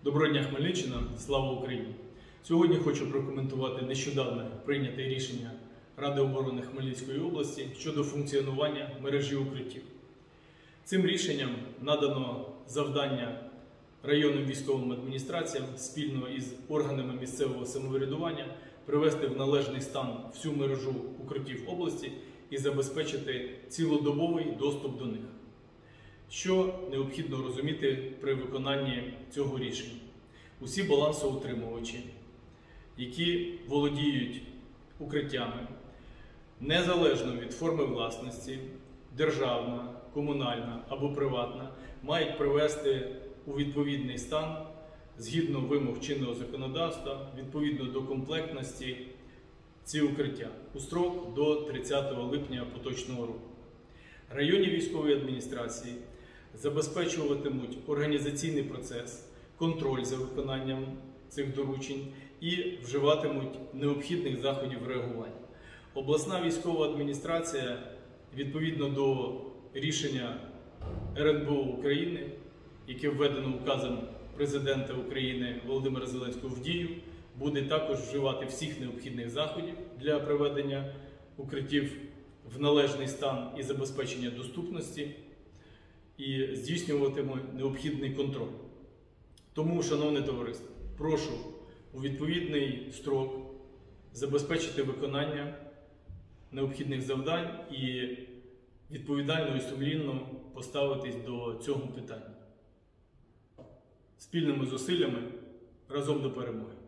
Доброго дня, Хмельниччина! Слава Україні! Сьогодні хочу прокоментувати нещодавно прийняте рішення Ради оборони Хмельницької області щодо функціонування мережі укриттів. Цим рішенням надано завдання районним військовим адміністраціям спільно із органами місцевого самоврядування привести в належний стан всю мережу укриттів області і забезпечити цілодобовий доступ до них. Що необхідно розуміти при виконанні цього рішення? Усі балансоутримувачі, які володіють укриттями, незалежно від форми власності, державна, комунальна або приватна, мають привести у відповідний стан, згідно вимог чинного законодавства, відповідно до комплектності ці укриття у строк до 30 липня поточного року. Районні військові адміністрації забезпечуватимуть організаційний процес, контроль за виконанням цих доручень і вживатимуть необхідних заходів реагування. Обласна військова адміністрація, відповідно до рішення РНБО України, яке введено указом Президента України Володимира Зеленського в дію, буде також вживати всіх необхідних заходів для приведення укриттів в належний стан і забезпечення доступності, і здійснюватиме необхідний контроль. Тому, шановне товариство, прошу у відповідний строк забезпечити виконання необхідних завдань і відповідально і сумлінно поставитись до цього питання. Спільними зусиллями разом до перемоги.